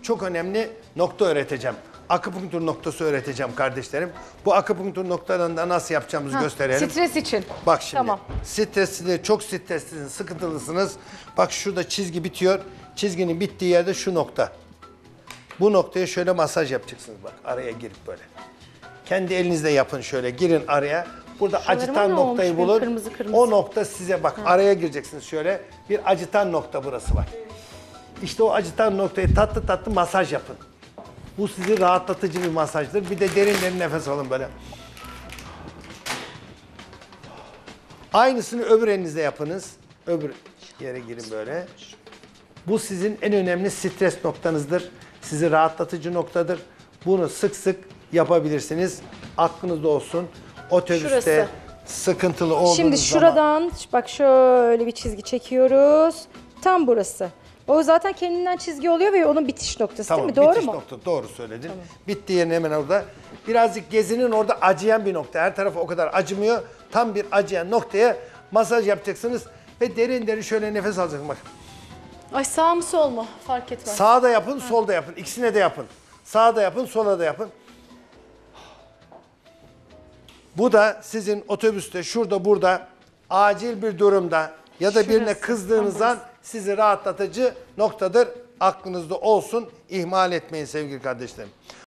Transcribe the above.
çok önemli nokta öğreteceğim. Akupunktur noktası öğreteceğim kardeşlerim. Bu akupunktur noktalarını da nasıl yapacağımızı gösterelim. Stres için. Bak şimdi. Tamam. Stresli, çok streslisiniz, sıkıntılısınız. Bak şurada çizgi bitiyor. Çizginin bittiği yerde şu nokta. Bu noktaya şöyle masaj yapacaksınız bak. Araya girip böyle. Kendi elinizle yapın şöyle. Girin araya. Burada Şuralarıma acıtan ne noktayı olmuş benim? bulun. Kırmızı kırmızı. O nokta size bak. Araya gireceksiniz şöyle. Bir acıtan nokta burası var. İşte o acıtan noktayı tatlı tatlı masaj yapın. Bu sizi rahatlatıcı bir masajdır. Bir de derin derin nefes alın böyle. Aynısını öbür elinizle yapınız. Öbür yere girin böyle. Bu sizin en önemli stres noktanızdır. Sizi rahatlatıcı noktadır. Bunu sık sık yapabilirsiniz. Aklınızda olsun. Otobüste Şurası. sıkıntılı olduğunuz Şimdi şuradan bak şöyle bir çizgi çekiyoruz. Tam burası. O zaten kendinden çizgi oluyor ve onun bitiş noktası Tamam, değil mi? Doğru bitiş mu? nokta. Doğru söyledin. Tamam. Bittiği yerin hemen orada. Birazcık gezinin orada acıyan bir nokta. Her tarafı o kadar acımıyor. Tam bir acıyan noktaya masaj yapacaksınız. Ve derin derin şöyle nefes alacaksınız. Bak. Ay sağ mı sol mu? Fark etmez. Sağda yapın, solda yapın. İkisine de yapın. Sağda yapın, sola da yapın. Bu da sizin otobüste, şurada, burada acil bir durumda ya da birine kızdığınızdan sizi rahatlatıcı noktadır. Aklınızda olsun. İhmal etmeyin sevgili kardeşlerim.